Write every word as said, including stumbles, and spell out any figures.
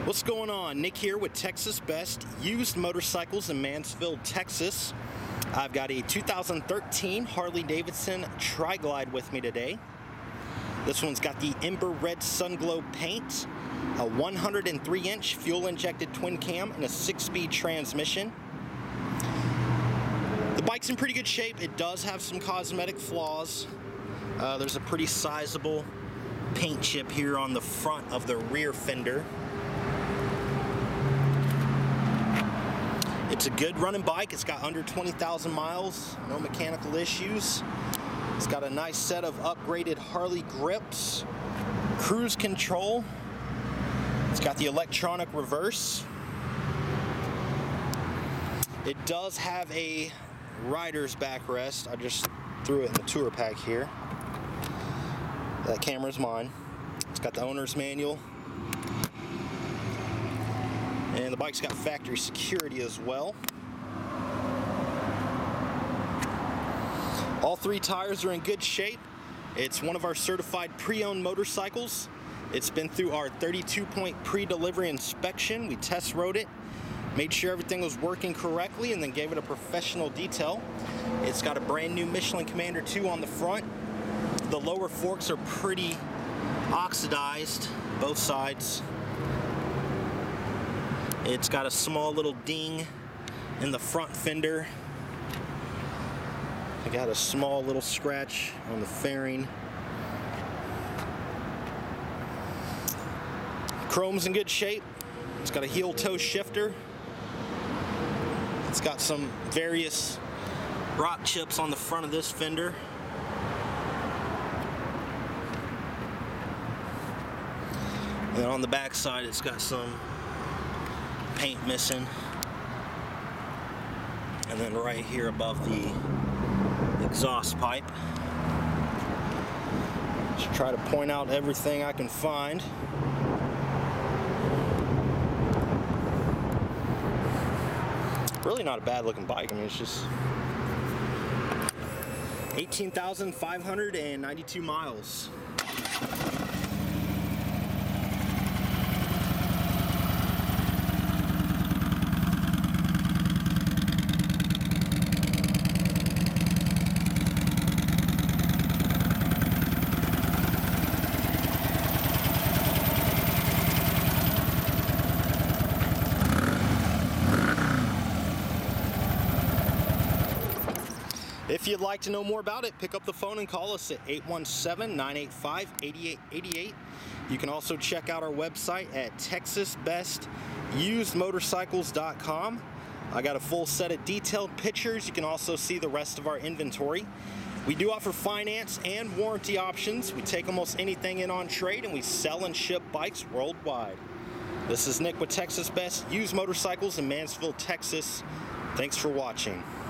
What's going on? Nick here with Texas Best Used Motorcycles in Mansfield, Texas. I've got a two thousand thirteen Harley Davidson Tri-Glide with me today. This one's got the Ember Red Sunglow paint, a one hundred three inch fuel-injected twin cam, and a six-speed transmission. The bike's in pretty good shape. It does have some cosmetic flaws. Uh, there's a pretty sizable paint chip here on the front of the rear fender. It's a good running bike. It's got under twenty thousand miles, no mechanical issues. It's got a nice set of upgraded Harley grips, cruise control. It's got the electronic reverse. It does have a rider's backrest. I just threw it in the tour pack here. That camera's mine. It's got the owner's manual. And the bike's got factory security as well. All three tires are in good shape. It's one of our certified pre-owned motorcycles. It's been through our thirty-two point pre-delivery inspection. We test rode it, made sure everything was working correctly, and then gave it a professional detail. It's got a brand new Michelin Commander two on the front. The lower forks are pretty oxidized, both sides. It's got a small little ding in the front fender. I got a small little scratch on the fairing. Chrome's in good shape. It's got a heel toe shifter. It's got some various rock chips on the front of this fender. And then on the back side, it's got some paint missing, and then right here above the exhaust pipe. Just try to point out everything I can find. Really not a bad looking bike. I mean, it's just eighteen thousand five hundred ninety-two miles. If you'd like to know more about it, pick up the phone and call us at eight one seven, nine eight five, eight eight eight eight. You can also check out our website at texas best used motorcycles dot com. I got a full set of detailed pictures. You can also see the rest of our inventory. We do offer finance and warranty options. We take almost anything in on trade, and we sell and ship bikes worldwide. This is Nick with Texas Best Used Motorcycles in Mansfield, Texas. Thanks for watching.